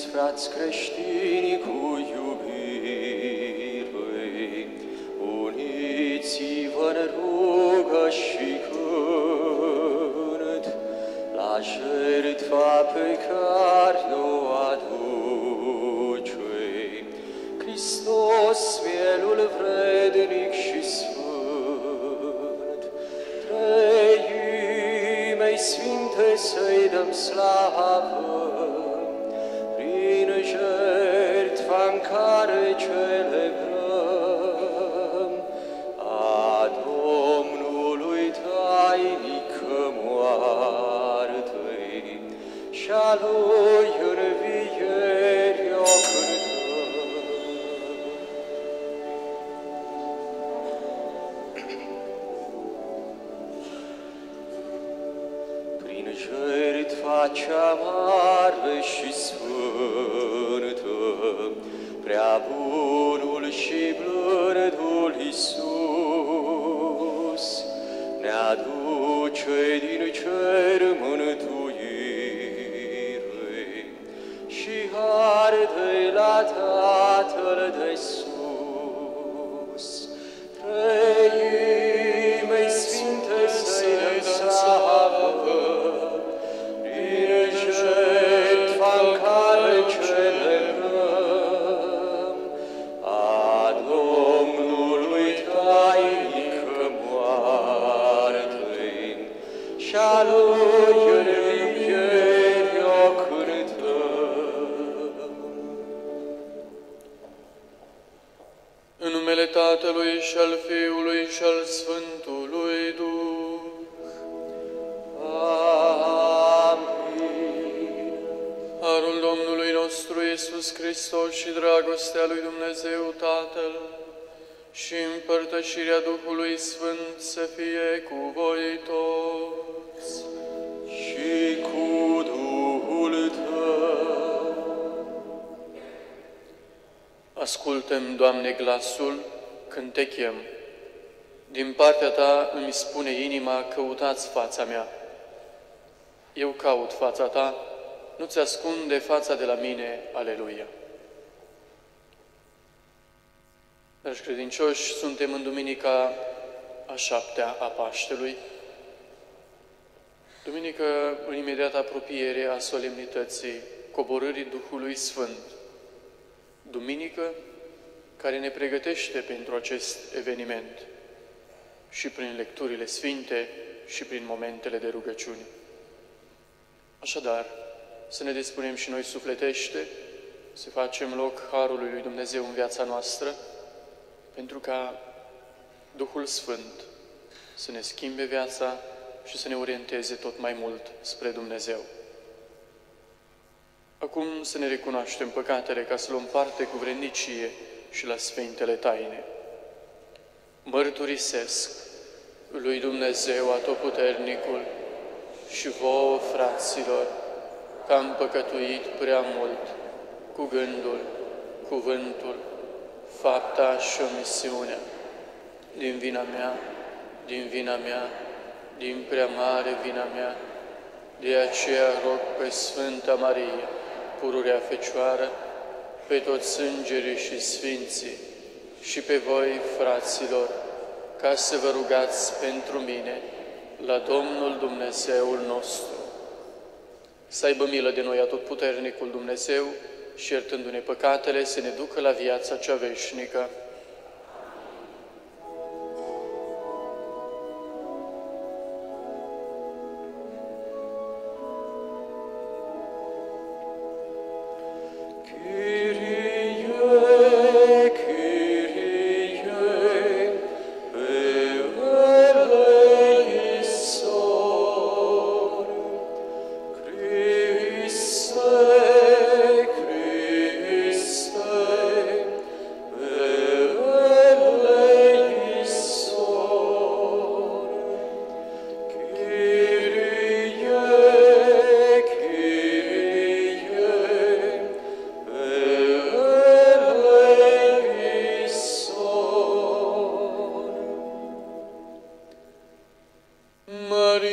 Uniți, frați creștini, cu iubire, uniți-vă în rugă și cânt la jertfa pe care o aduce Hristos, mielul vrednic și sfânt. Treimei sfinte să-i dăm slavă, prin jertfa în care celebrăm a Domnului tainică moartei și a Lui învieri o cântăm. Prin jertfa cea mare și sfântă, prea bunul și blândul Iisus ne aduce din cer mântuire și arde la Tatăl de sus. Treimei sfinte să-i dăm slavă, prin jertfa în care celebrăm a Domnului tainică moartei și a Lui învieri o cântăm. În numele Tatălui și al Fiului și al Sfântului Duh. Amin. Harul Domnului nostru Iisus Hristos și dragostea lui Dumnezeu Tatăl și împărtășirea Duhului Sfânt să fie cu voi toți. Și cu Duhul Tău. Ascultă-mi, Doamne, glasul când te chem. Din partea Ta îmi spune inima, căutați fața mea. Eu caut fața Ta, nu-ți ascunde fața de la mine, aleluia. Dragi credincioși, suntem în Duminica a 7-a a Paștelui, duminică în imediată apropiere a solemnității coborârii Duhului Sfânt, duminică care ne pregătește pentru acest eveniment și prin lecturile sfinte și prin momentele de rugăciune. Așadar, să ne dispunem și noi sufletește, să facem loc Harului lui Dumnezeu în viața noastră, pentru ca Duhul Sfânt să ne schimbe viața și să ne orienteze tot mai mult spre Dumnezeu. Acum să ne recunoaștem păcatele ca să luăm parte cu vrednicie și la Sfintele Taine. Mărturisesc lui Dumnezeu Atotputernicul și vouă, fraților, că am păcătuit prea mult cu gândul, cuvântul, fapta și omisiunea, din vina mea, din prea mare vina mea. De aceea rog pe Sfânta Maria, pururea Fecioară, pe toți îngerii și sfinții și pe voi, fraților, ca să vă rugați pentru mine la Domnul Dumnezeul nostru. Să aibă milă de noi Atotputernicul Dumnezeu și, iertându-ne păcatele, să ne ducă la viața cea veșnică.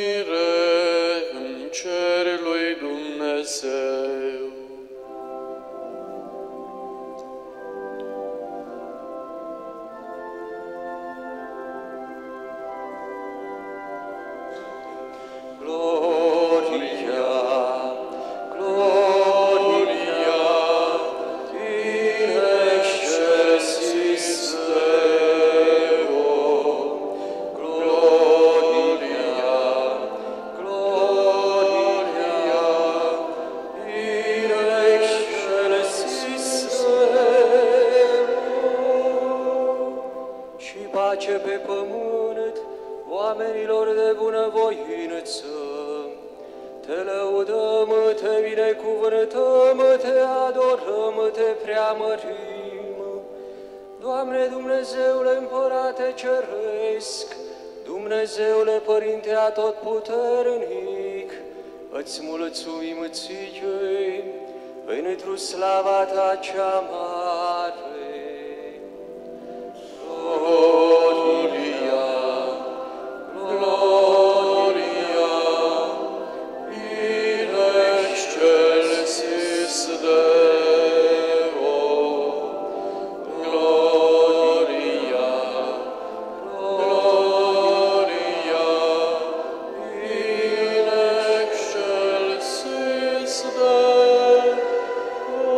Mărire în cer lui Dumnezeu. lăudăm, te binecuvântăm, te adorăm, te preamărim. Doamne Dumnezeule Împărate Ceresc, Dumnezeule Părinte Atotputernic, îți mulțumim ție pentru slava ta cea mare. Gloria, Gloria, in excelsis Deo. Gloria, Gloria, in excelsis Deo.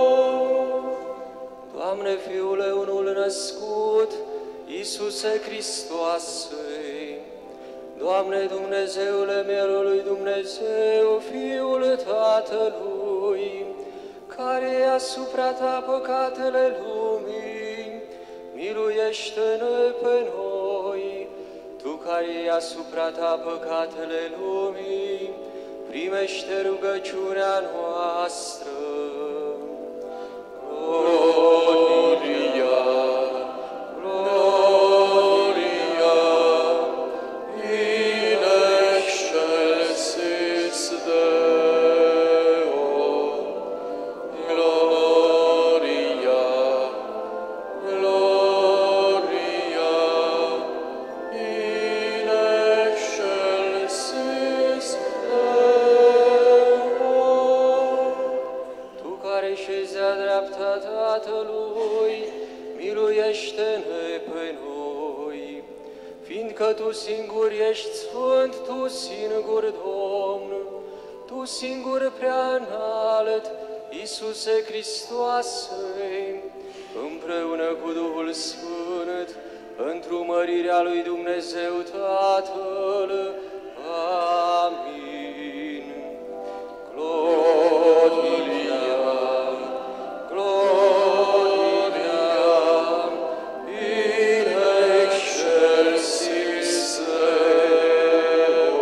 Doamne, Fiule unul născut, Iisuse Hristoase, Doamne Dumnezeule Mielului Dumnezeu, Fiul Tatălui, care asupra ta păcatele lumii, miluiește-ne pe noi. Tu care asupra ta păcatele lumii, primește rugăciunea noastră. Gloria, Gloria, in excelsis Deo. Gloria, Gloria, in excelsis Deo. Tu care șezi la dreapta Tatălui, miluiește-ne pe noi, fiindcă Tu singur ești Sfânt, Tu singur Domn, Tu singur prea înalt, Iisuse Hristoase, împreună cu Duhul Sfânt, într-o mărirea lui Dumnezeu Tatăl. Amin. Gloria, Gloria, in excelsis Deo.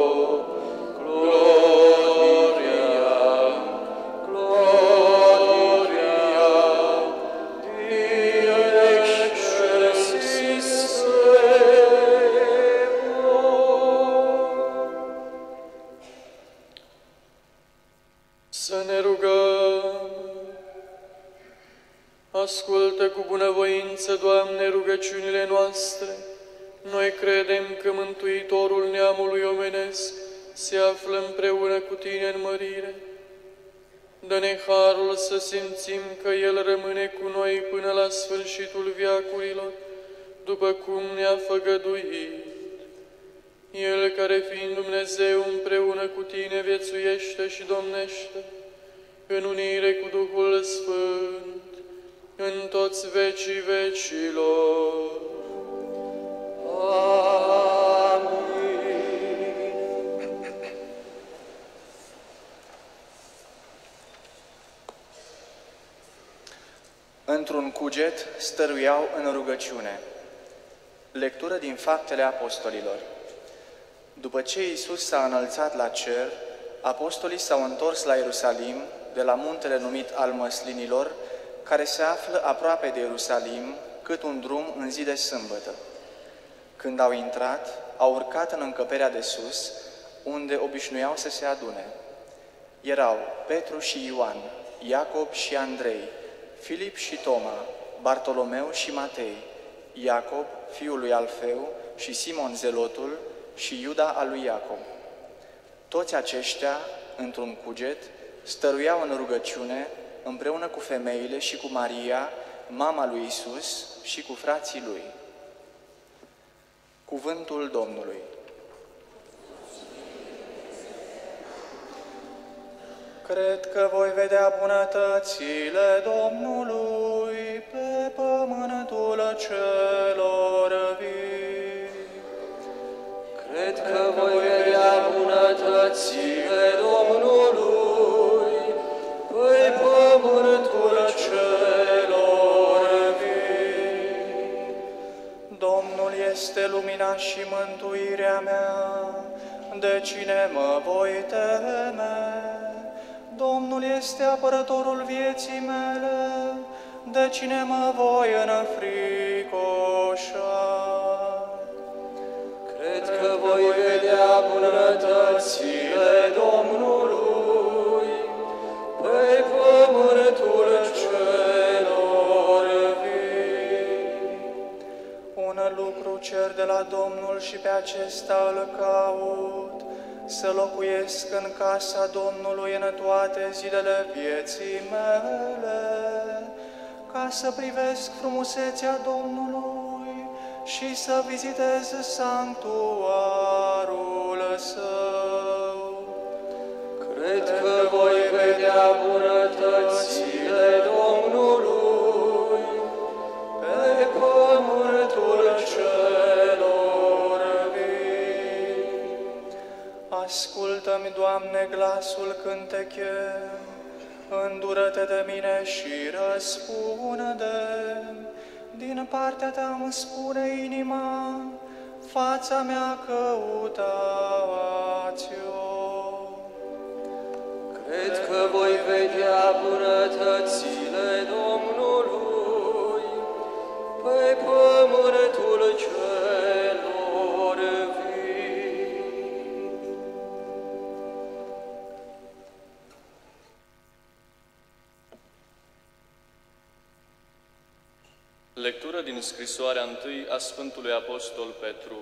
Gloria, Gloria, in excelsis Deo. Să ne rugăm. Ascultă cu bunăvoință, Doamne, rugăciunile noastre. Noi credem că Mântuitorul neamului omenesc se află împreună cu Tine în mărire. Dă-ne harul să simțim că El rămâne cu noi până la sfârșitul veacurilor, după cum ne-a făgăduit. El, care fiind Dumnezeu împreună cu Tine, viețuiește și domnește, în unire cu Duhul Sfânt, în toți vecii vecilor. Amin. Într-un cuget stăruiau în rugăciune. Lectură din Faptele Apostolilor. După ce Iisus s-a înălțat la cer, apostolii s-au întors la Ierusalim, de la muntele numit al Măslinilor, care se află aproape de Ierusalim, cât un drum în zi de sâmbătă. Când au intrat, au urcat în încăperea de sus, unde obișnuiau să se adune. Erau Petru și Ioan, Iacob și Andrei, Filip și Toma, Bartolomeu și Matei, Iacob, fiul lui Alfeu, și Simon Zelotul, și Iuda al lui Iacob. Toți aceștia, într-un cuget, stăruiau în rugăciune împreună cu femeile și cu Maria, mama lui Isus, și cu frații lui. Cuvântul Domnului. Cred că voi vedea bunătățile Domnului pe pământul celor vii. Cred că voi vedea bunătățile Domnului pe pământul celor vii. Domnul este lumina și mântuirea mea, de cine mă voi teme? Domnul este apărătorul vieții mele, de cine mă voi înfricoșa? Cred că voi vedea bunătățile Domnului pe pământul celor vii. Un lucru cer de la Domnul și pe acesta îl caut, să locuiesc în casa Domnului în toate zilele vieții mele, ca să privesc frumusețea Domnului și să vizitez sanctuarul Său. Cred că voi vedea bunătățile Domnului pe pământul celor vii. Ascultă-mi, Doamne, glasul când te chem, îndură-te de mine și răspunde. Din partea ta îmi spune inima, fața mea căutați-o. Cred că voi vedea bunătățile Domnului pe pământul celor vii. Lectură din scrisoarea întâi a Sfântului Apostol Petru.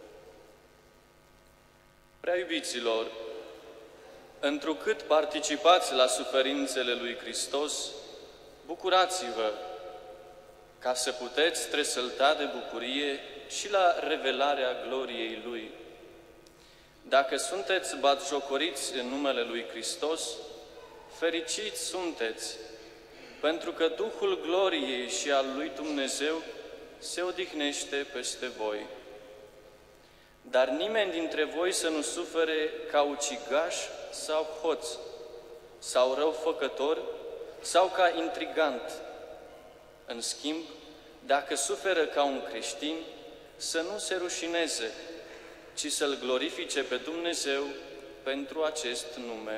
Prea iubiților, întrucât participați la suferințele lui Hristos, bucurați-vă, ca să puteți tresălta de bucurie și la revelarea gloriei Lui. Dacă sunteți batjocoriți în numele lui Hristos, fericiți sunteți, pentru că Duhul gloriei și al lui Dumnezeu se odihnește peste voi. Dar nimeni dintre voi să nu sufere ca ucigaș sau hoț, sau răufăcător, sau ca intrigant. În schimb, dacă suferă ca un creștin, să nu se rușineze, ci să-L glorifice pe Dumnezeu pentru acest nume.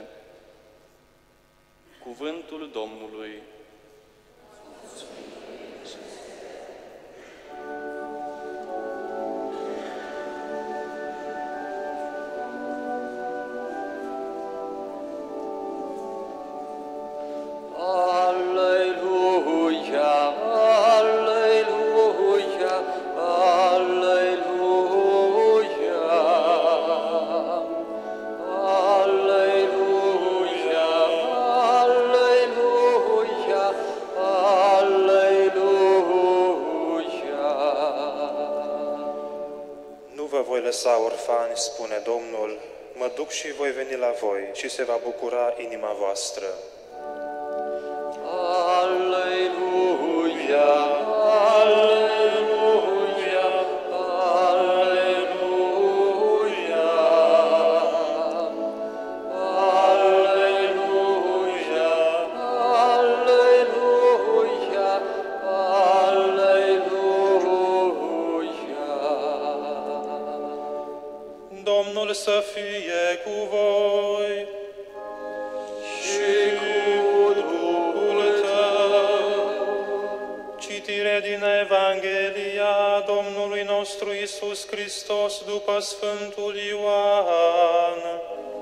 Cuvântul Domnului. Lăsa orfani, spune Domnul, mă duc și voi veni la voi și se va bucura inima voastră. Aleluia, aleluia, aleluia, aleluia, aleluia, Domnul să fie cu voi și cu Duhul tău. Citire din Evanghelia Domnului nostru Iisus Hristos după Sfântul Ioan.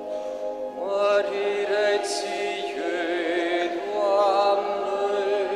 Mărire ție, Doamne!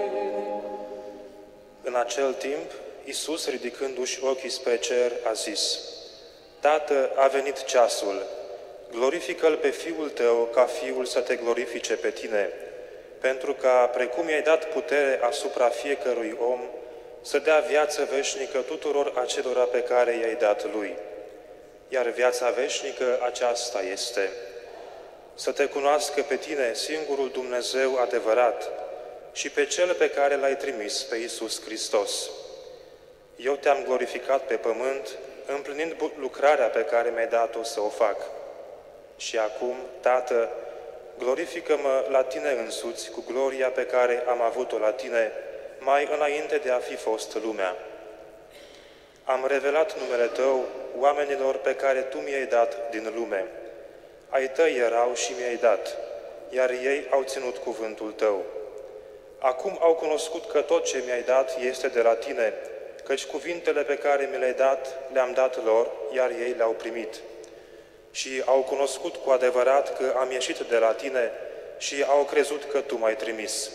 În acel timp, Iisus, ridicându-și ochii spre cer, a zis: Tată, a venit ceasul, glorifică-L pe Fiul Tău, ca Fiul să te glorifice pe Tine, pentru ca, precum i-ai dat putere asupra fiecărui om, să dea viață veșnică tuturor acelora pe care i-ai dat Lui. Iar viața veșnică aceasta este: să te cunoască pe Tine, singurul Dumnezeu adevărat, și pe Cel pe care L-ai trimis, pe Iisus Hristos. Eu te-am glorificat pe pământ, împlinind lucrarea pe care mi-ai dat-o să o fac. Și acum, Tată, glorifică-mă la Tine însuți cu gloria pe care am avut-o la Tine mai înainte de a fi fost lumea. Am revelat numele Tău oamenilor pe care Tu mi-ai dat din lume. Ai Tăi erau și mi-ai dat iar ei au ținut cuvântul tău. Acum au cunoscut că tot ce mi-ai dat este de la tine, căci cuvintele pe care mi le-ai dat le-am dat lor, iar ei le-au primit. Și au cunoscut cu adevărat că am ieșit de la tine și au crezut că tu m-ai trimis.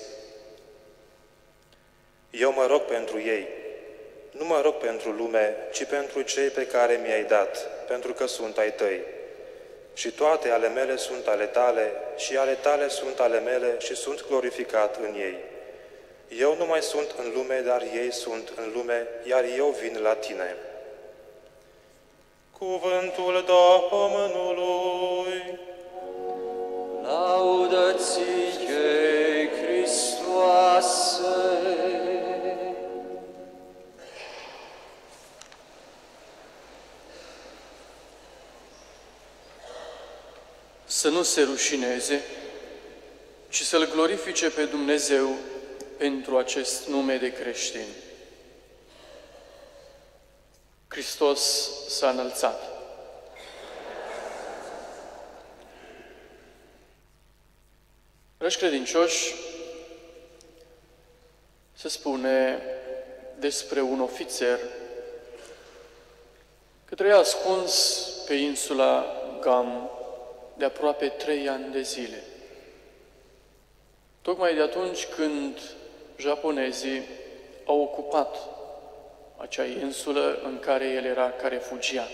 Eu mă rog pentru ei. Nu mă rog pentru lume, ci pentru cei pe care mi-ai dat, pentru că sunt ai tăi. Și toate ale mele sunt ale tale, și ale tale sunt ale mele, și sunt glorificat în ei. Eu nu mai sunt în lume, dar ei sunt în lume, iar eu vin la tine. Cuvântul Domnului. Laudă ție, Hristoase! Să nu se rușineze, ci să-L glorifice pe Dumnezeu pentru acest nume de creștin. Hristos s-a înălțat. Dragi credincioși, se spune despre un ofițer că trăia ascuns pe insula Guam de aproape 3 ani de zile. Tocmai de atunci când japonezii au ocupat acea insulă în care el era ca refugiat.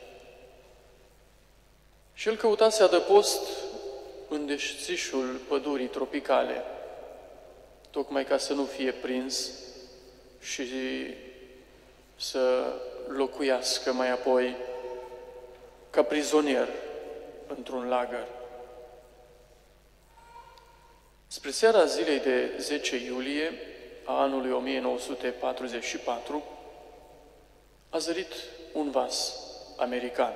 Și el căutase adăpost în deșțișul pădurii tropicale, tocmai ca să nu fie prins și să locuiască mai apoi ca prizonier într-un lagăr. Spre seara zilei de 10 iulie a anului 1944, a zărit un vas american.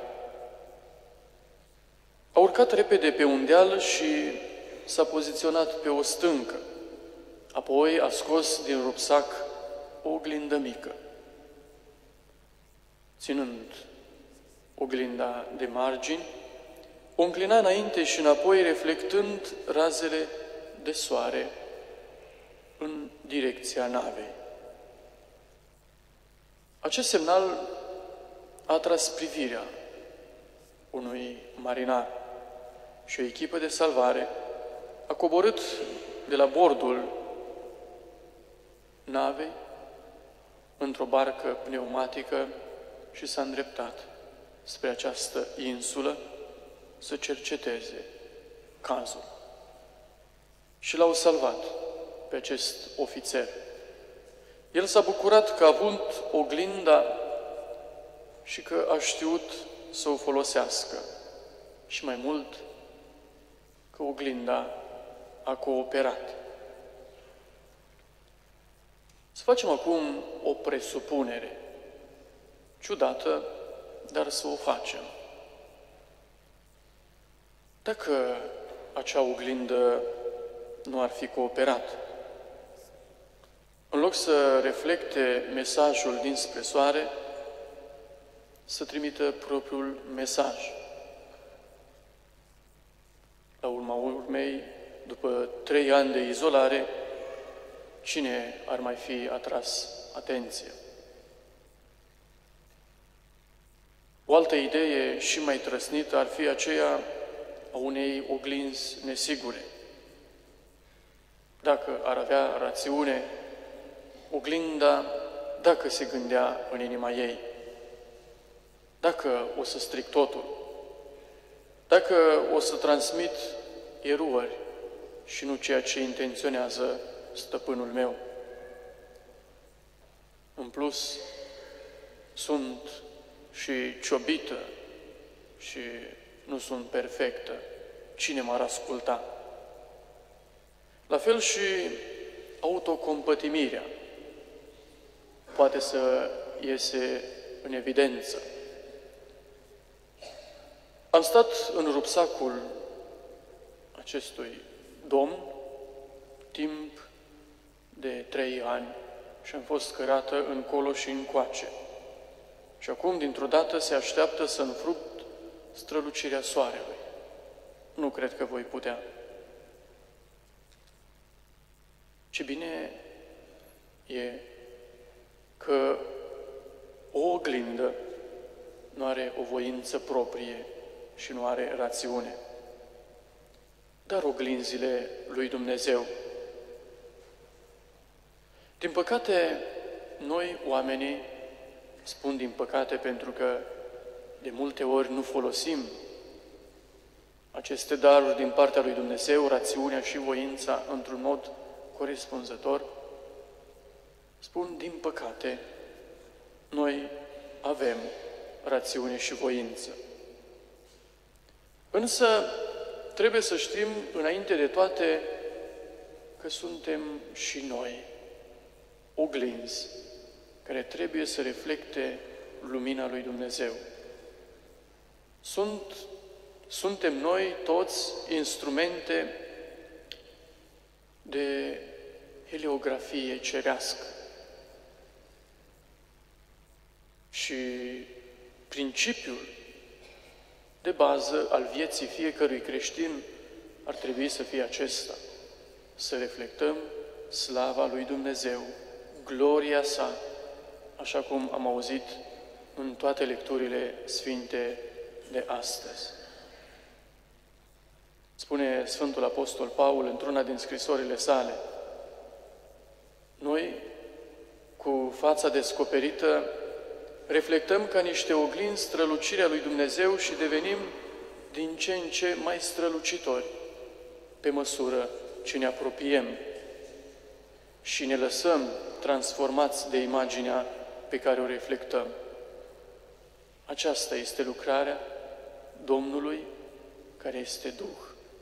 A urcat repede pe un deal și s-a poziționat pe o stâncă. Apoi a scos din rucsac o oglindă mică. Ținând oglinda de margini, o înclina înainte și înapoi, reflectând razele de soare în direcția navei. Acest semnal a atras privirea unui marinar și o echipă de salvare a coborât de la bordul navei într-o barcă pneumatică și s-a îndreptat spre această insulă să cerceteze cazul. Și l-au salvat pe acest ofițer. El s-a bucurat că a avut oglinda și că a știut să o folosească. Și mai mult, că oglinda a cooperat. Să facem acum o presupunere, ciudată, dar să o facem. Dacă acea oglindă nu ar fi cooperat, în loc să reflecte mesajul dinspre soare, să trimită propriul mesaj. La urma urmei, după 3 ani de izolare, cine ar mai fi atras atenție? O altă idee și mai trăsnită ar fi aceea a unei oglinzi nesigure. Dacă ar avea rațiune, oglinda, dacă se gândea în inima ei, dacă o să stric totul, dacă o să transmit erori și nu ceea ce intenționează stăpânul meu. În plus, sunt și ciobită și nu sunt perfectă. Cine m-ar asculta? La fel și autocompătimirea poate să iese în evidență. Am stat în rucsacul acestui domn timp de 3 ani și am fost cărată încolo și încoace. Și acum, dintr-o dată, se așteaptă să înfruct strălucirea soarelui. Nu cred că voi putea. Ce bine e că o oglindă nu are o voință proprie și nu are rațiune, dar oglinzile lui Dumnezeu. Din păcate, noi, oamenii, spun din păcate pentru că de multe ori nu folosim aceste daruri din partea lui Dumnezeu, rațiunea și voința, într-un mod corespunzător, spun din păcate, noi avem rațiune și voință. Însă, trebuie să știm, înainte de toate, că suntem și noi oglinzi care trebuie să reflecte lumina lui Dumnezeu. Suntem noi toți instrumente de heliografie cerească. Și principiul de bază al vieții fiecărui creștin ar trebui să fie acesta: să reflectăm slava lui Dumnezeu, gloria sa, așa cum am auzit în toate lecturile sfinte de astăzi. Spune Sfântul Apostol Paul într-una din scrisorile sale: noi, cu fața descoperită, reflectăm ca niște oglinzi strălucirea lui Dumnezeu și devenim din ce în ce mai strălucitori, pe măsură ce ne apropiem și ne lăsăm transformați de imaginea pe care o reflectăm. Aceasta este lucrarea Domnului, care este Duh.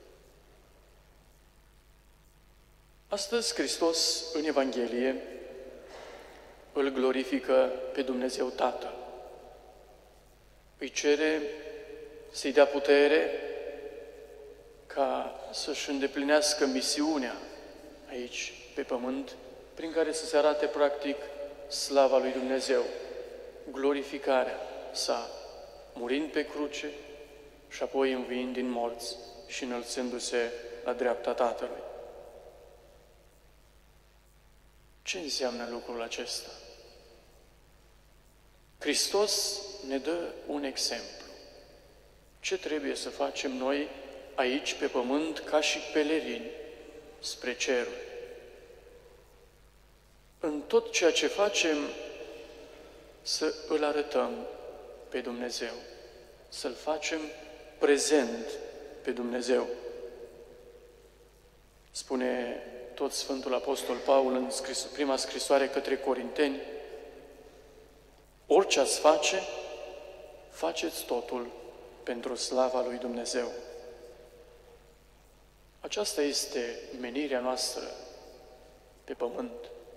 Astăzi, Hristos, în Evanghelie, îl glorifică pe Dumnezeu Tatăl. Îi cere să-i dea putere ca să-și îndeplinească misiunea aici, pe pământ, prin care să se arate, practic, slava lui Dumnezeu, glorificarea sa, murind pe cruce și apoi înviind din morți și înălțându-se la dreapta Tatălui. Ce înseamnă lucrul acesta? Hristos ne dă un exemplu. Ce trebuie să facem noi aici pe pământ ca și pelerini spre cerul? În tot ceea ce facem, să îl arătăm pe Dumnezeu, să-L facem prezent pe Dumnezeu. Spune tot Sfântul Apostol Paul în prima scrisoare către Corinteni: orice ați face, faceți totul pentru slava lui Dumnezeu. Aceasta este menirea noastră pe pământ.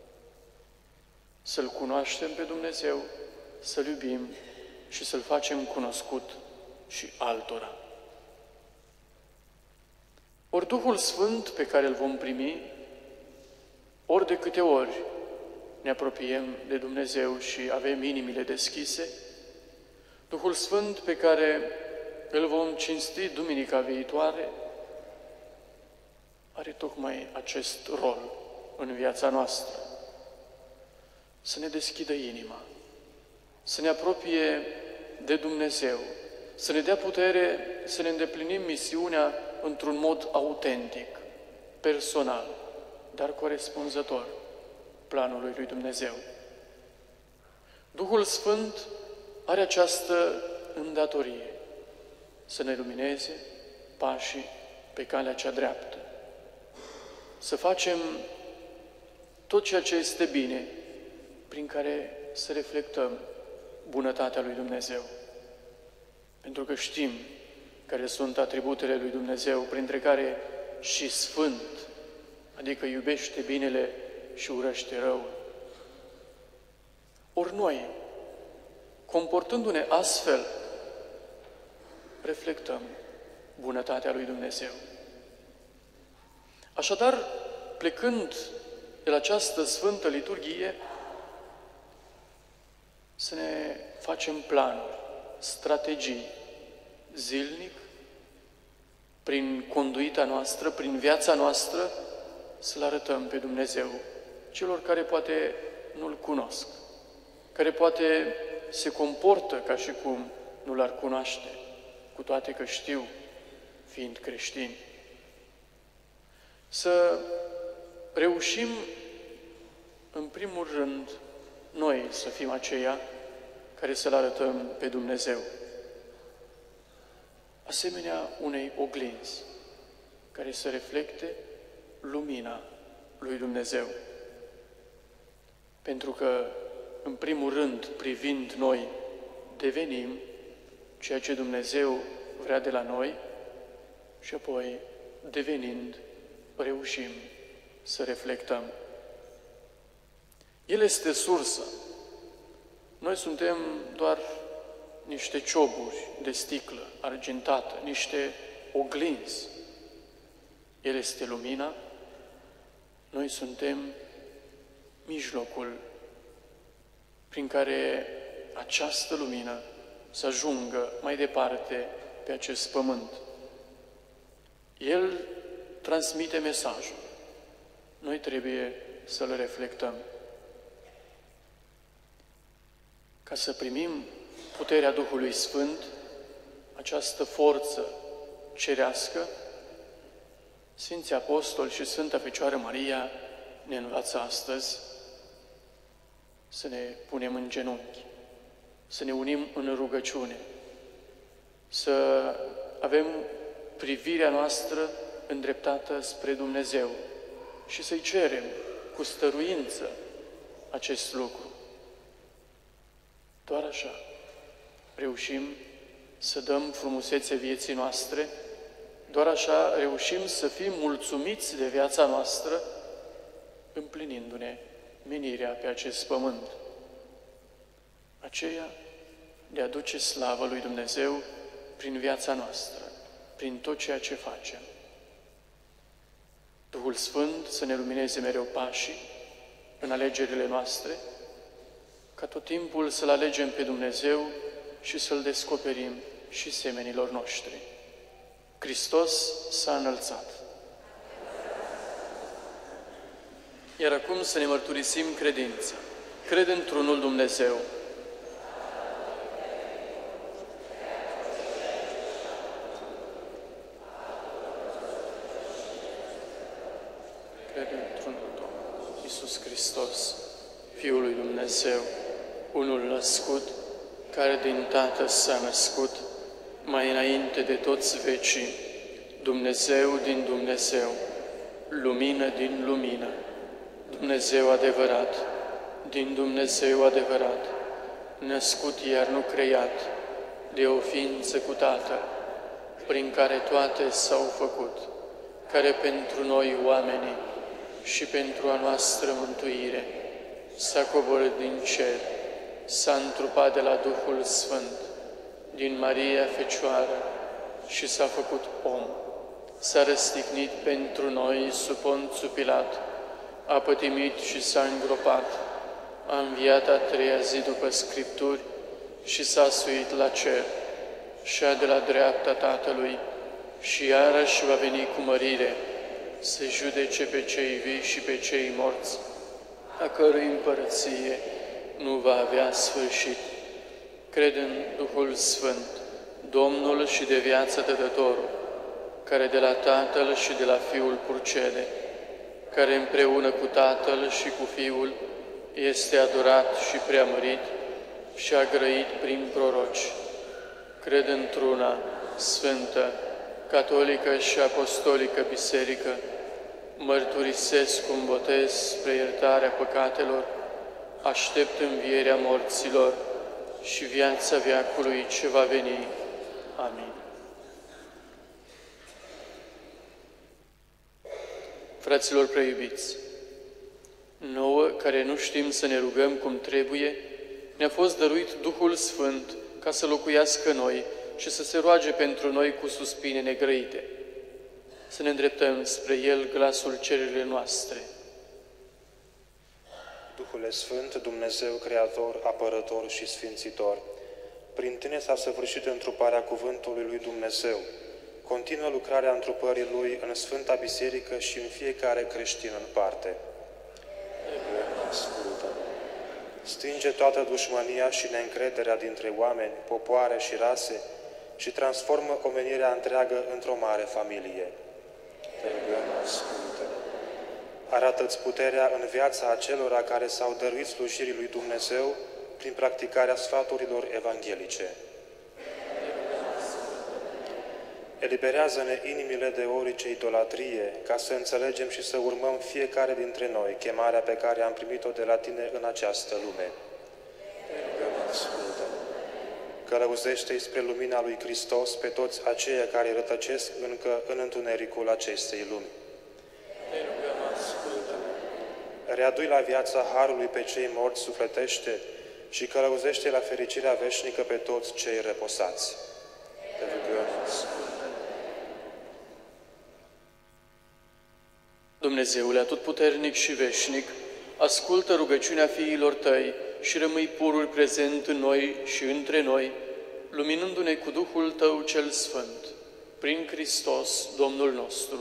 Să-L cunoaștem pe Dumnezeu, să-L iubim și să-L facem cunoscut și altora. Ori Duhul Sfânt pe care îl vom primi, ori de câte ori ne apropiem de Dumnezeu și avem inimile deschise, Duhul Sfânt pe care îl vom cinsti duminica viitoare, are tocmai acest rol în viața noastră. Să ne deschidă inima, să ne apropie de Dumnezeu, să ne dea putere să ne îndeplinim misiunea într-un mod autentic, personal, dar corespunzător planului lui Dumnezeu. Duhul Sfânt are această îndatorie să ne lumineze pașii pe calea cea dreaptă, să facem tot ceea ce este bine, prin care să reflectăm bunătatea lui Dumnezeu. Pentru că știm care sunt atributele lui Dumnezeu, printre care și Sfânt, adică iubește binele și urăște răul. Ori noi, comportându-ne astfel, reflectăm bunătatea lui Dumnezeu. Așadar, plecând de la această Sfântă Liturghie, să ne facem planuri, strategii, zilnic, prin conduita noastră, prin viața noastră, să-L arătăm pe Dumnezeu celor care poate nu-L cunosc, care poate se comportă ca și cum nu L-ar cunoaște, cu toate că știu, fiind creștini. Să reușim, în primul rând, noi să fim aceia care să-L arătăm pe Dumnezeu, asemenea unei oglinzi care să reflecte lumina lui Dumnezeu. Pentru că, în primul rând, privind noi, devenim ceea ce Dumnezeu vrea de la noi și apoi, devenind, reușim să reflectăm. El este sursa. Noi suntem doar niște cioburi de sticlă argintată, niște oglinzi. El este lumina, noi suntem mijlocul prin care această lumină să ajungă mai departe pe acest pământ. El transmite mesajul. Noi trebuie să-l reflectăm. Ca să primim puterea Duhului Sfânt, această forță cerească, Sfinții Apostoli și Sfânta Fecioară Maria ne învață astăzi să ne punem în genunchi, să ne unim în rugăciune, să avem privirea noastră îndreptată spre Dumnezeu și să-i cerem cu stăruință acest lucru. Doar așa reușim să dăm frumusețe vieții noastre, doar așa reușim să fim mulțumiți de viața noastră, împlinindu-ne menirea pe acest pământ. Aceea de a aduce slavă lui Dumnezeu prin viața noastră, prin tot ceea ce facem. Duhul Sfânt să ne lumineze mereu pașii în alegerile noastre, ca tot timpul să-L alegem pe Dumnezeu și să-L descoperim și semenilor noștri. Hristos s-a înălțat. Iar acum să ne mărturisim credința. Cred într-unul Dumnezeu. Cred într-unul Domnul Iisus Hristos, Fiul lui Dumnezeu, unul născut, care din Tatăl s-a născut, mai înainte de toți vecii, Dumnezeu din Dumnezeu, lumină din lumină, Dumnezeu adevărat, din Dumnezeu adevărat, născut iar nu creat, de o ființă cu Tatăl, prin care toate s-au făcut, care pentru noi oamenii și pentru a noastră mântuire s-a coborât din cer, s-a întrupat de la Duhul Sfânt, din Maria Fecioară și s-a făcut om. S-a răstignit pentru noi sub Ponțiu Pilat, a pătimit și s-a îngropat, a înviat a treia zi după Scripturi și s-a suit la cer, și-a de la dreapta Tatălui și iarăși va veni cu mărire să judece pe cei vii și pe cei morți, a cărui împărăție nu va avea sfârșit. Cred în Duhul Sfânt, Domnul și de viață Dătătorul, care de la Tatăl și de la Fiul purcede, care împreună cu Tatăl și cu Fiul este adorat și preamărit și a grăit prin proroci. Cred într-una sfântă, catolică și apostolică biserică, mărturisesc un botez spre iertarea păcatelor, aștept învierea morților și viața veacului ce va veni. Amin. Fraților preiubiți, nouă, care nu știm să ne rugăm cum trebuie, ne-a fost dăruit Duhul Sfânt ca să locuiască noi și să se roage pentru noi cu suspine negrăite. Să ne îndreptăm spre El glasul cererilor noastre. Duhule Sfânt, Dumnezeu, Creator, Apărător și Sfințitor, prin Tine s-a săvârșit întruparea Cuvântului lui Dumnezeu. continuă lucrarea întrupării Lui în Sfânta Biserică și în fiecare creștin în parte. Stinge toată dușmânia și neîncrederea dintre oameni, popoare și rase și transformă omenirea întreagă într-o mare familie. Te rugăm, ascultă. Arată-ți puterea în viața acelora care s-au dăruit slujirii lui Dumnezeu prin practicarea sfaturilor evanghelice. Eliberează-ne inimile de orice idolatrie, ca să înțelegem și să urmăm fiecare dintre noi chemarea pe care am primit-o de la Tine în această lume. Călăuzește-i spre lumina lui Hristos pe toți aceia care rătăcesc încă în întunericul acestei lumi. Readui la viața harului pe cei morți sufletește și călăuzește la fericirea veșnică pe toți cei reposați. Te rugăm, Dumnezeule atotputernic și veșnic, ascultă rugăciunea fiilor Tăi și rămâi purul prezent în noi și între noi, luminându-ne cu Duhul Tău cel Sfânt, prin Hristos, Domnul nostru.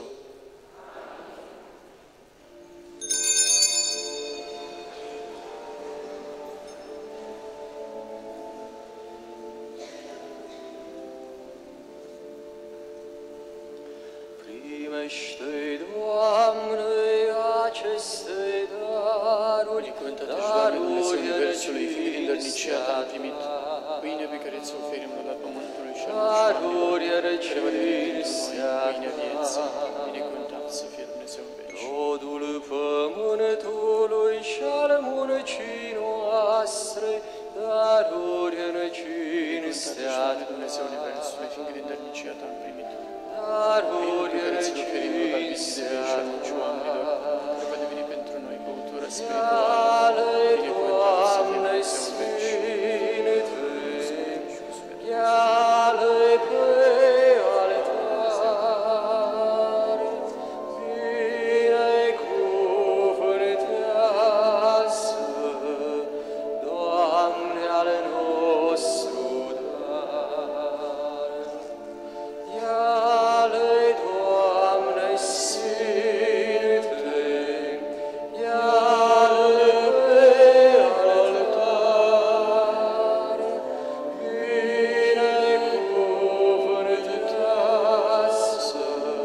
Primește, Doamne, aceste daruri, Dumnezeu Universului, fiind din dărnicia Ta am primit pâine pe care ți-o oferim de la pământului și al daruri care va deveni răcinsea pâinea vieții, binecuvântat să fie Dumnezeu în veci. rodul pământului și al muncii noastre, daruri răcinsea Dumnezeu Universului, fiind din dărnicia Ta am primit daruri pe care ți-l oferim de la vieții de veci și al muncii oamenilor, care va deveni pentru noi băutură spirituală, binecuvântat să fie Dumnezeu în veci. Iale pe altare, binecuvântează, Doamne, al nostru dar. Iale, Doamne, Sfinte, iale pe altare, binecuvântează,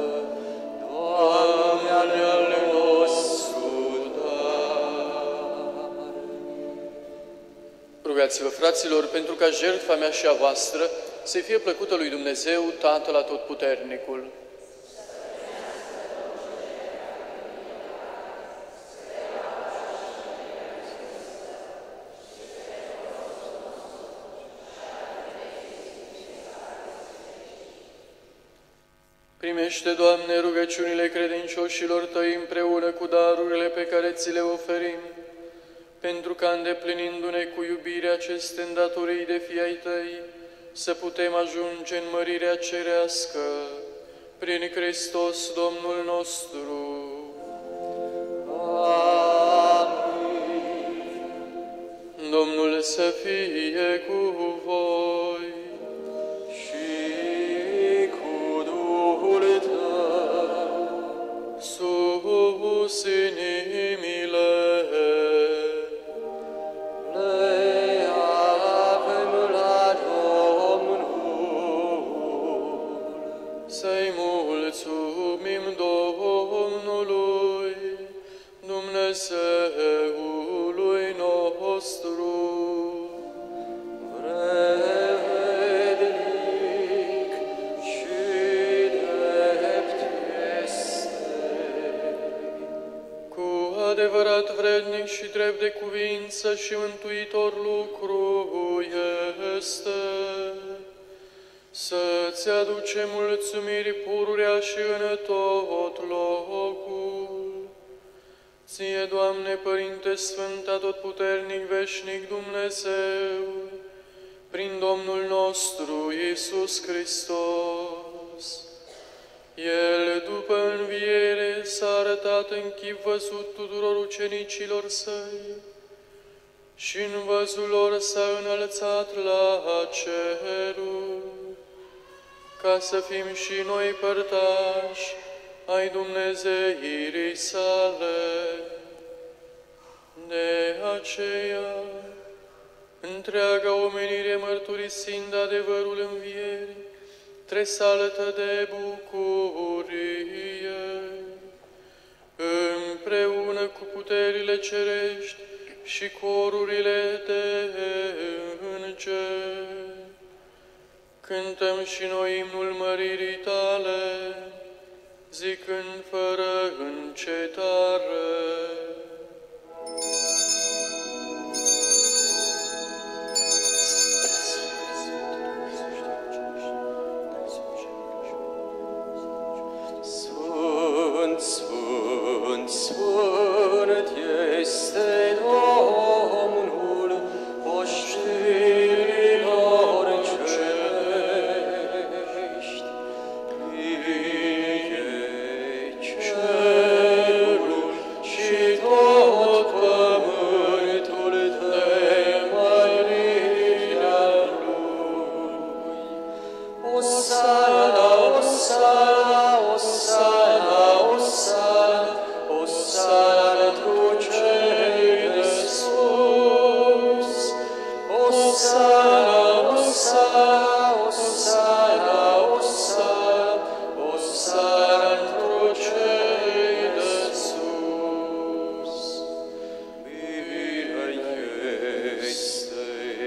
Doamne, al nostru dar. Rugați-vă, fraților, pentru ca jertfa mea și a voastră să fie plăcută lui Dumnezeu, Tatăl Atotputernicul. Primește, Doamne, rugăciunile credincioșilor Tăi împreună cu darurile pe care Ți le oferim, pentru ca, îndeplinindu-ne cu iubire aceste îndatorii de fii ai Tăi, să putem ajunge în mărirea cerească, prin Hristos Domnul nostru. Domnul să fie cu voi. Și cu Duhul Tău, Sus inimile, le avem la Domnul. să-i mulțumim Domnului, Dumnezeului nostru. Vrednic și drept este. Cu adevărat vrednic și drept de cuvință și mântuitor lucru este să-ți aduce mulțumiri pururea și în tot locul. Ție, Doamne, Părinte Sfânt, Atotputernic, Veșnic Dumnezeu, prin Domnul nostru Iisus Hristos. El, după înviere, s-a arătat în chip văzut tuturor ucenicilor Săi și în văzul lor s-a înălțat la ceruri. ca să fim și noi părtași ai Dumnezeirii sale. De aceea, întreaga omenire mărturisind adevărul învierii, tresaltă de bucurie, împreună cu puterile cerești și corurile de îngeri, cântăm și noi imnul măririi tale, zicând fără încetare. Sfânt, Sfânt, Sfânt este Domnul oștirilor cerești. Fie cerul și tot pământul de mărirea Lui. Osana, Osana, Osana, Osana, Osana tu cei de sus. Osana, Osana, Osana, Osana, Osana tu cei de sus. Bine este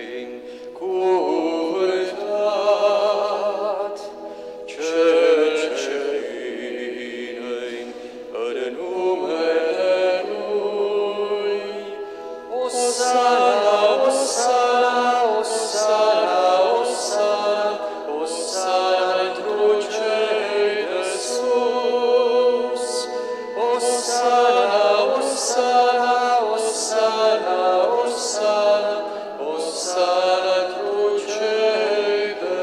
cuvântat cel ce vine în numele Lui. Osana, Osana, Osana, Osana, Osana întru cei de sus. Osana, Osana, Osana, Osana, Osana întru cei de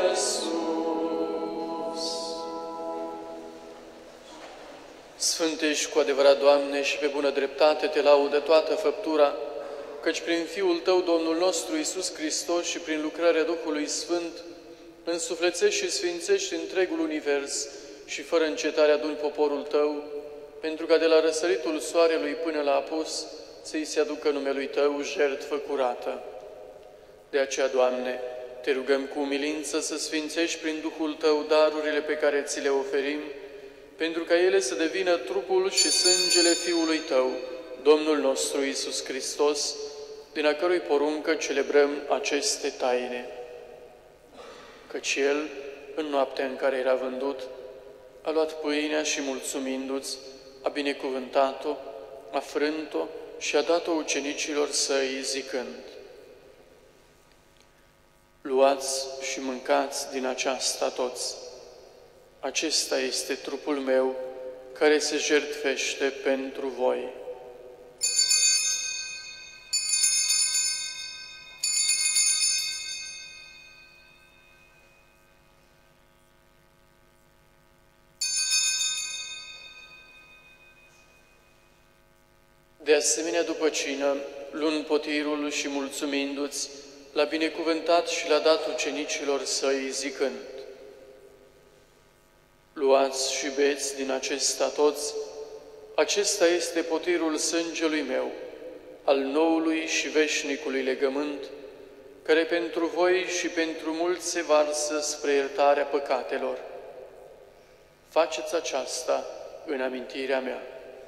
sus. Sfânt ești cu adevărat, Doamne, și pe bună dreptate te laudă toată făptura, căci prin Fiul Tău, Domnul nostru Iisus Hristos, și prin lucrarea Duhului Sfânt, însuflețești și sfințești întregul univers și fără încetare aduni poporul Tău, pentru ca de la răsăritul soarelui până la apus să-i se aducă numelui Tău jertfă curată. De aceea, Doamne, te rugăm cu umilință să sfințești prin Duhul Tău darurile pe care ți le oferim, pentru ca ele să devină trupul și sângele Fiului Tău, Domnul nostru Iisus Hristos, din a cărui poruncă celebrăm aceste taine. Căci El, în noaptea în care era vândut, a luat pâinea și, mulțumindu-ți, a binecuvântat-o, a frânt-o și a dat-o ucenicilor Săi, zicând: Luați și mâncați din aceasta toți. Acesta este trupul meu, care se jertfește pentru voi. De asemenea, după cină, luând potirul și mulțumindu-ți, l-a binecuvântat și l-a dat ucenicilor Săi, zicând: Luați și beți din acesta toți, acesta este potirul sângelui meu, al noului și veșnicului legământ, care pentru voi și pentru mulți se varsă spre iertarea păcatelor. Faceți aceasta în amintirea mea.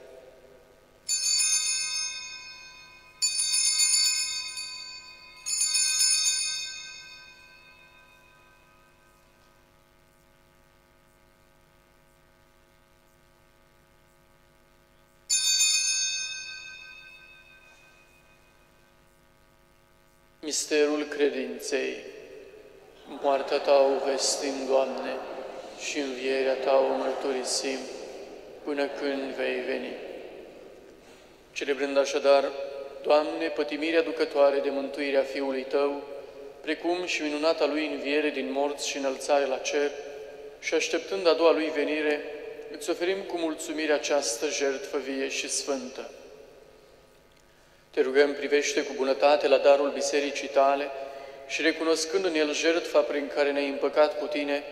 Misterul credinței. Moartea Ta o vestim, Doamne, și învierea Ta o mărturisim, până când vei veni. Celebrând așadar, Doamne, pătimirea aducătoare de mântuirea Fiului Tău, precum și minunata Lui înviere din morți și înălțare la cer, și așteptând a doua Lui venire, îți oferim cu mulțumire această jertfă vie și sfântă. Te rugăm, privește cu bunătate la darul Bisericii Tale și, recunoscând în el jertfa prin care ne-ai împăcat cu Tine,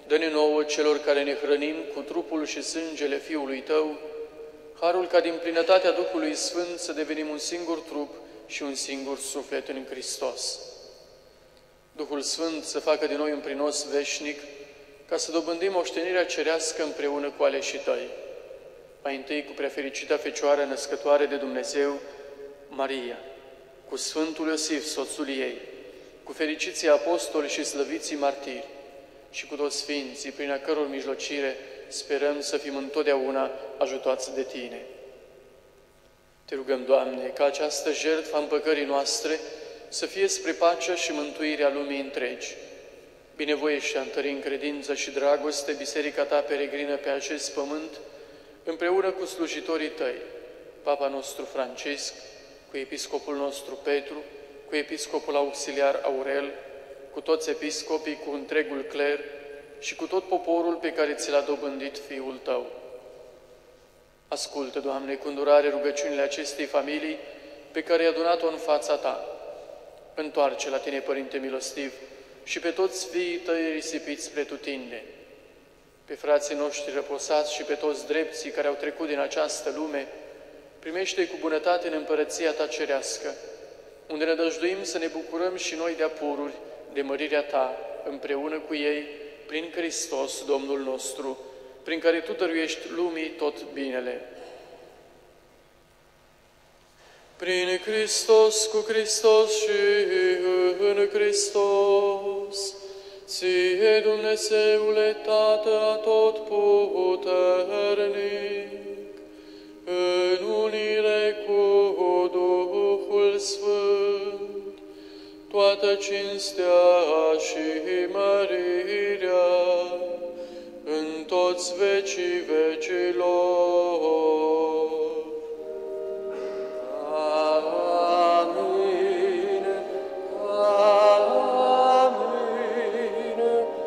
Dă-ne nouă celor care ne hrănim cu trupul și sângele Fiului Tău, harul ca din plinătatea Duhului Sfânt să devenim un singur trup și un singur suflet în Hristos. Duhul Sfânt să facă din noi un prinos veșnic, ca să dobândim moștenirea cerească împreună cu aleșii Tăi. Mai întâi cu prefericita Fecioară născătoare de Dumnezeu, Maria, cu Sfântul Iosif, soțul ei, cu fericiții apostoli și slăviții martiri și cu toți sfinții, prin a căror mijlocire sperăm să fim întotdeauna ajutați de Tine. Te rugăm, Doamne, ca această jertfă a împăcării noastre să fie spre pacea și mântuirea lumii întregi. Binevoiește a întări în credință și dragoste Biserica Ta peregrină pe acest pământ, împreună cu slujitorii Tăi, Papa nostru Francisc, cu Episcopul nostru Petru, cu Episcopul Auxiliar Aurel, cu toți episcopii, cu întregul cler și cu tot poporul pe care ți l-a dobândit Fiul Tău. Ascultă, Doamne, cu îndurare rugăciunile acestei familii pe care i-ai adunat-o în fața Ta. Întoarce la Tine, Părinte milostiv, și pe toți fiii Tăi risipiți spre Tutindeni, pe frații noștri răposați și pe toți drepții care au trecut din această lume, primește-i cu bunătate în împărăția Ta cerească, unde ne dăjduim să ne bucurăm și noi de-a pururi de mărirea Ta, împreună cu ei, prin Hristos, Domnul nostru, prin care Tu dăruiești lumii tot binele. Prin Hristos, cu Hristos și în Hristos, Ție, Dumnezeule Tată atotputernic, în unire cu Duhul Sfânt, toată cinstea și mărirea în toți vecii vecilor. Amin. Amin.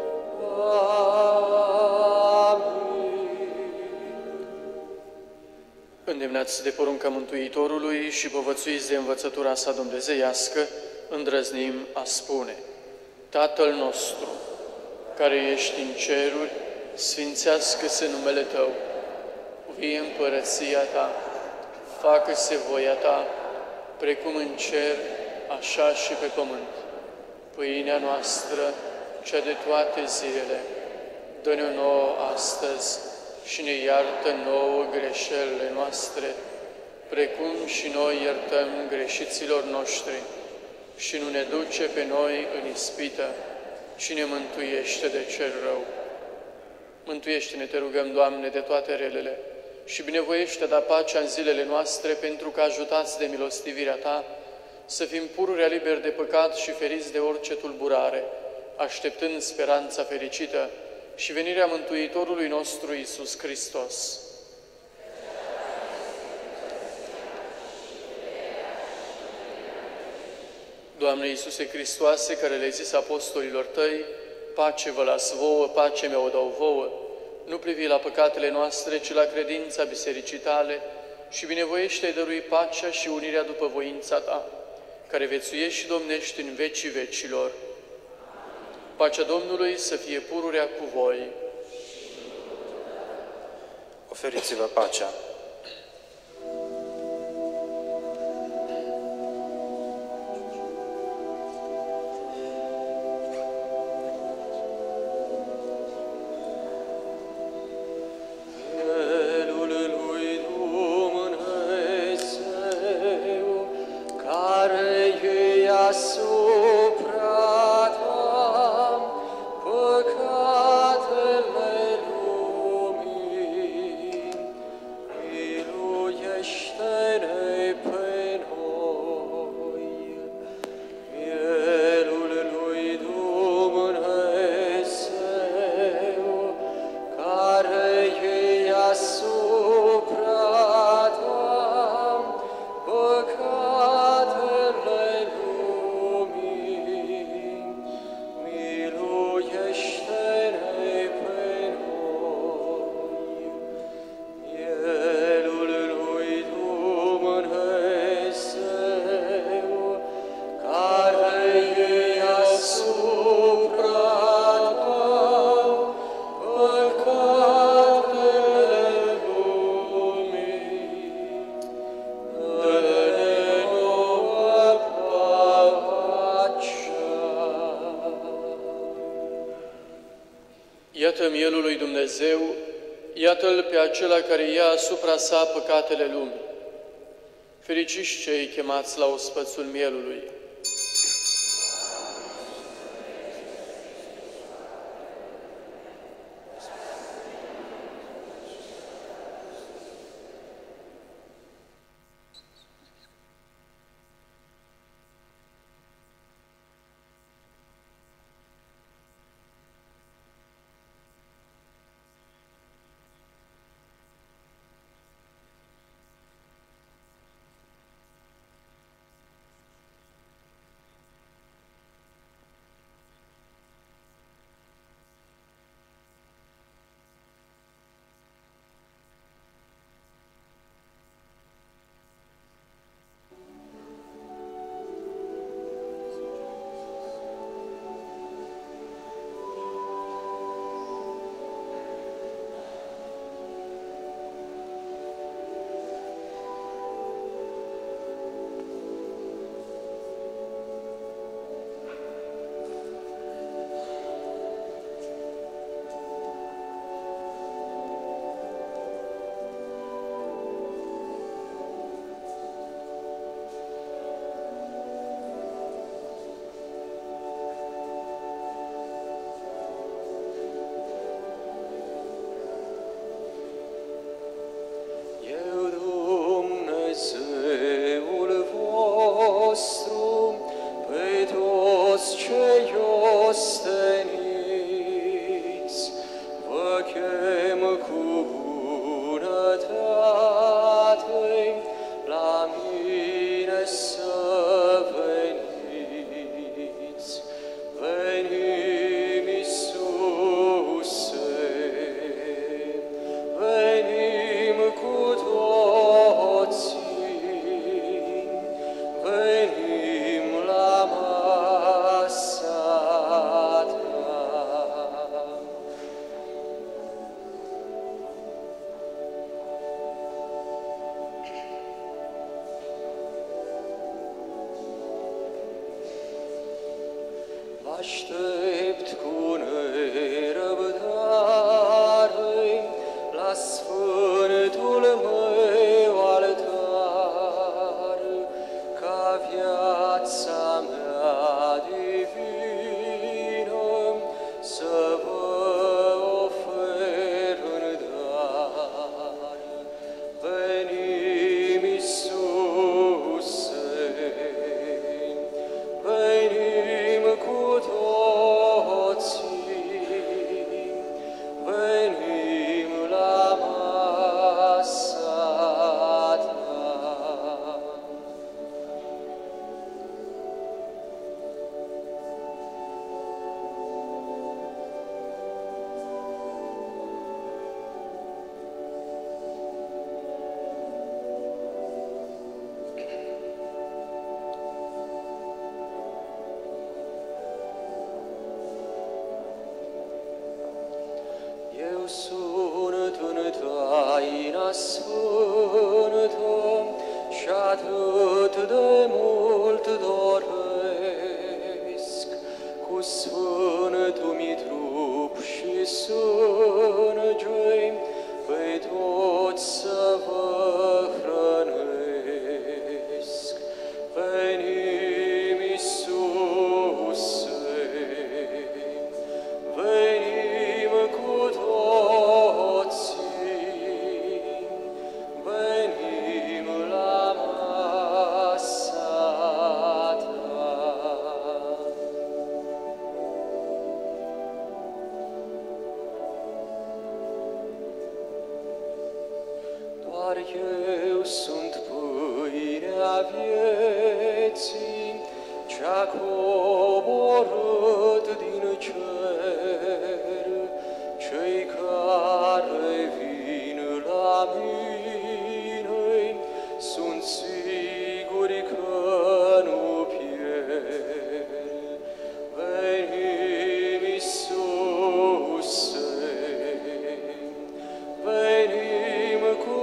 Îndemnați de porunca Mântuitorului și povățuiți de învățătura sa dumnezeiască, îndrăznim a spune: Tatăl nostru, care ești în ceruri, sfințească-se numele Tău, vie împărăția Ta, facă-se voia Ta, precum în cer, așa și pe pământ. Pâinea noastră, cea de toate zilele, dă-ne nouă astăzi și ne iartă nouă greșelile noastre, precum și noi iertăm greșiților noștri. Și nu ne duce pe noi în ispită, ci ne mântuiește de cel rău. Mântuiește-ne, Te rugăm, Doamne, de toate relele și binevoiește da pacea în zilele noastre, pentru că, ajutați de milostivirea Ta, să fim pururea liberi de păcat și feriți de orice tulburare, așteptând speranța fericită și venirea Mântuitorului nostru Iisus Hristos. Doamne Iisuse Hristoase, care le-ai zis apostolilor Tăi, pace vă las vouă, pace mi-o dau vouă, nu privi la păcatele noastre, ci la credința Bisericii Tale și binevoiește-i dărui pacea și unirea după voința Ta, care vețuiești și domnești în vecii vecilor. Pacea Domnului să fie pururea cu voi. Oferiți-vă pacea. Păcatele lumii datorită mielului lui Dumnezeu, iată-L pe acela care ia asupra sa păcatele lumii. Fericiți cei chemați la ospățul mielului. Aștept cu nerăbdare la sfântul meu altar, ca viața mea divină să vă ofer în dar. Venim, Iisuse, venim cu toții, venim la masa ta. Eu sunt în taina sfântă și atât de mult doresc, cu sfântul mi trup și sânge, pe toți să vă hrănesc. Venim, Iisuse, venim cu toții, venim la masa ta. Doar eu sunt pâinea vieții, ce-a coborât din cer. Cei care vin la mine sunt siguri că nu pierd. Venim, Iisuse, venim cu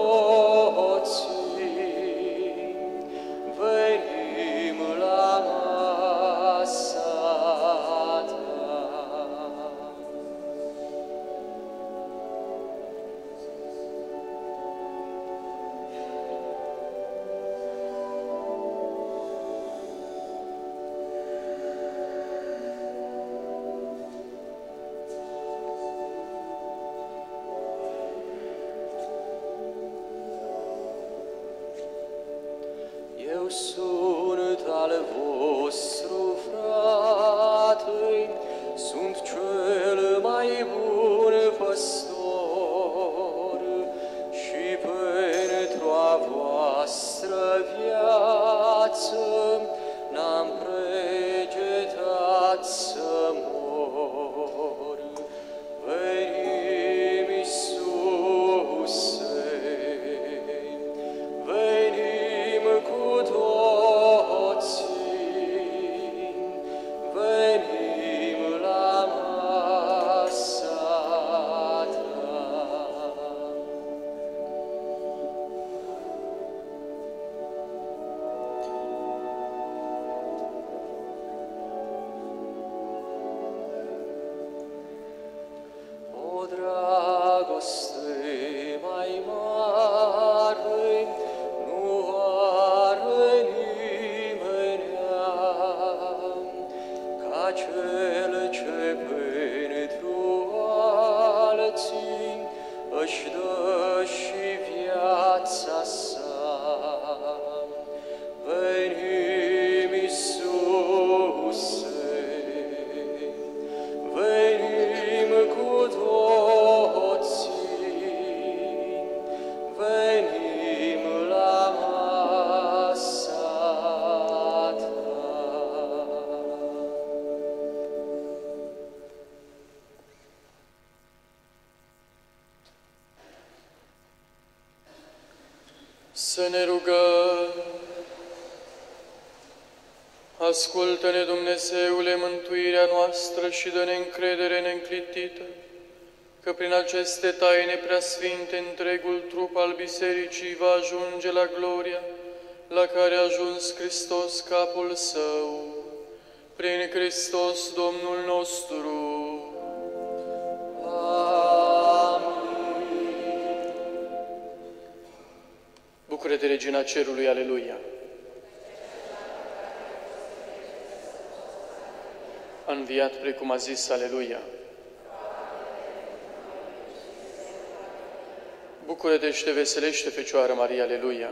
toții, venim la masa ta. sunt al vostru frate, sunt cel mai bun păstor și pentru a voastră viață n-am pregetat să mor. Venim, Iisuse, venim cu toții, venim la masa ta. O dragoste mai mare nu are nimenea ca cel ce pentru alții își dă și viața sa. Venim, Iisuse, venim cu toții, venim la masa ta. Să ne rugăm. Ascultă-ne, Dumnezeule, mântuirea noastră și dă-ne încredere neînclitită, că prin aceste taine preasfinte întregul trup al Bisericii va ajunge la gloria la care a ajuns Hristos, capul Său, prin Hristos Domnul nostru. Amin. Bucură-te, Regina Cerului, aleluia! A înviat precum a zis, aleluia! Bucură-te și te veselește, Fecioară Maria, aleluia!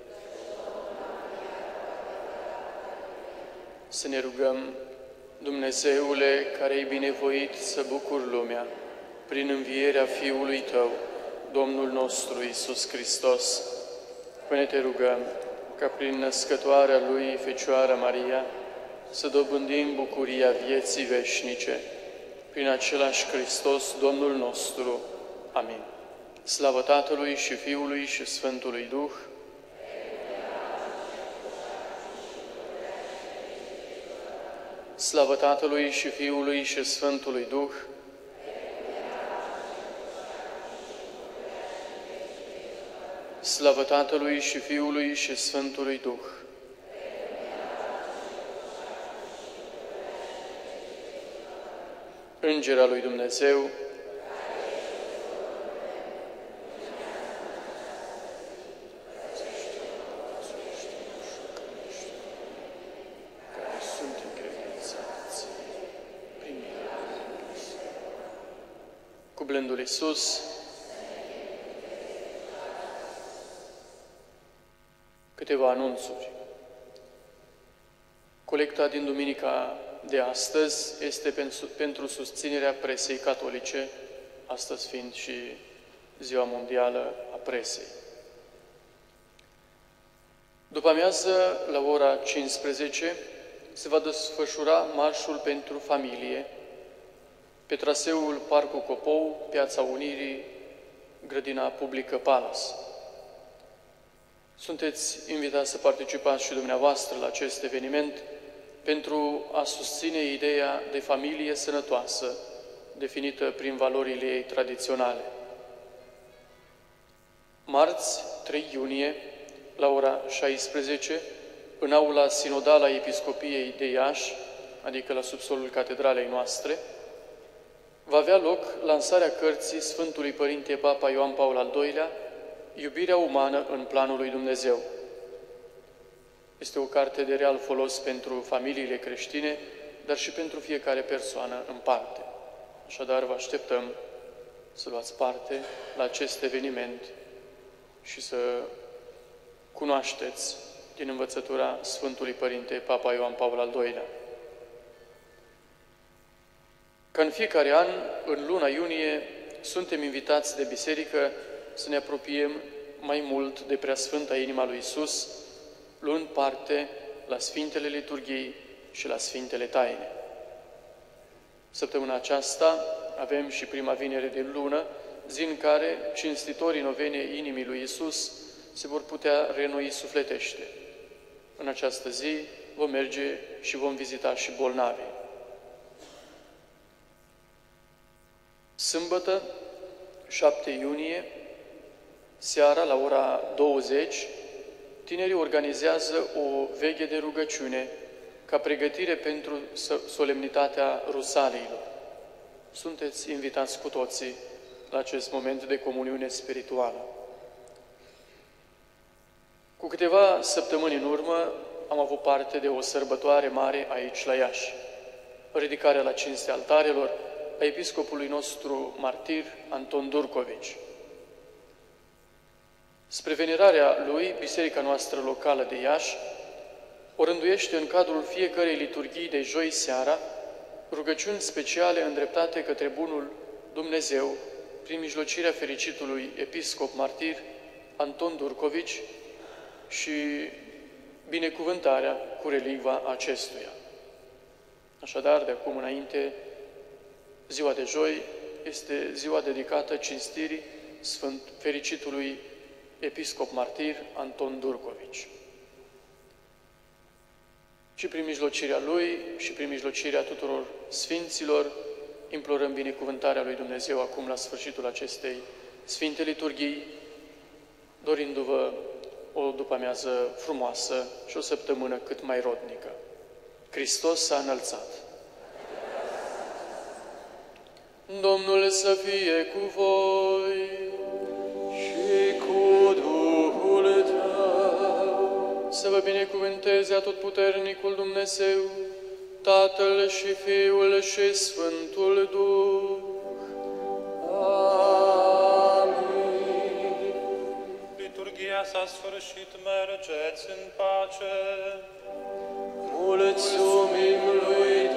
Să ne rugăm, Dumnezeule, care ai binevoit să bucuri lumea prin învierea Fiului Tău, Domnul nostru Iisus Hristos, până te rugăm ca prin născătoarea Lui, Fecioara Maria, să dobândim bucuria vieții veșnice, prin același Hristos, Domnul nostru. Amin. Slavă Tatălui și Fiului și Sfântului Duh. Slavă Tatălui și Fiului și Sfântului Duh. Slavă Tatălui și Fiului și Sfântului Duh. Înger al lui Dumnezeu, care sunt încredințați prin mine. Cu blândul Iisus, câteva anunțuri. Colecta din duminica de astăzi este pentru susținerea presei catolice, astăzi fiind și Ziua Mondială a Presei. După amiază, la ora 15, se va desfășura Marșul pentru Familie pe traseul Parcul Copou, Piața Unirii, Grădina Publică Palace. Sunteți invitați să participați și dumneavoastră la acest eveniment pentru a susține ideea de familie sănătoasă, definită prin valorile ei tradiționale. Marți, 3 iunie, la ora 16, în aula sinodală a Episcopiei de Iași, adică la subsolul catedralei noastre, va avea loc lansarea cărții Sfântului Părinte Papa Ioan Paul al II-lea, Iubirea umană în planul lui Dumnezeu. Este o carte de real folos pentru familiile creștine, dar și pentru fiecare persoană în parte. Așadar, vă așteptăm să luați parte la acest eveniment și să cunoașteți din învățătura Sfântului Părinte Papa Ioan Paul al II-lea. Ca în fiecare an, în luna iunie, suntem invitați de biserică să ne apropiem mai mult de Preasfânta Inima lui Iisus, luând parte la Sfintele Liturghii și la Sfintele Taine. Săptămâna aceasta avem și prima vinere de lună, zi în care cinstitorii novenei Inimii lui Iisus se vor putea renoi sufletește. În această zi vom merge și vom vizita și bolnavi. Sâmbătă, 7 iunie, seara la ora 20, tinerii organizează o veche de rugăciune ca pregătire pentru solemnitatea Rusaliilor. Sunteți invitați cu toții la acest moment de comuniune spirituală. Cu câteva săptămâni în urmă am avut parte de o sărbătoare mare aici la Iași, ridicarea la cinstea altarelor a episcopului nostru martir Anton Durcovici. Spre venerarea lui, biserica noastră locală de Iași o rânduiește în cadrul fiecărei liturghii de joi seara rugăciuni speciale îndreptate către Bunul Dumnezeu prin mijlocirea fericitului episcop martir Anton Durcovici și binecuvântarea cu relicva acestuia. Așadar, de acum înainte, ziua de joi este ziua dedicată cinstirii fericitului episcop martir Anton Durcovici. Și prin mijlocirea lui și prin mijlocirea tuturor sfinților implorăm binecuvântarea lui Dumnezeu acum la sfârșitul acestei Sfinte Liturghii, dorindu-vă o după-amiază frumoasă și o săptămână cât mai rodnică. Hristos s-a înălțat! Domnul să fie cu voi și cu Duhul tău. Să vă binecuvânteze Atotputernicul Dumnezeu, Tatăl și Fiul și Sfântul Duh. Amin. Liturghia s-a sfârșit, mergeți în pace. Mulțumim lui